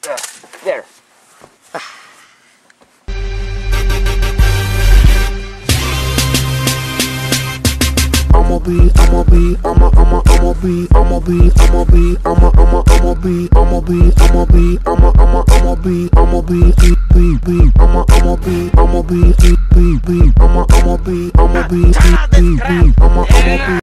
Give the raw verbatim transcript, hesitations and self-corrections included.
Uh, there. I'ma be, I'ma be, I'ma, I'ma, I'ma be, I'ma be, I'ma be, I'ma, I'ma, I'ma be, I'ma be, I'ma be, I'ma, I'ma, I'ma be, I'ma be, be, be, be, I'ma, I'ma be, I'ma be, be, be, be, I'ma, I'ma be, I'ma be, be, be, be, I'ma, I'ma be.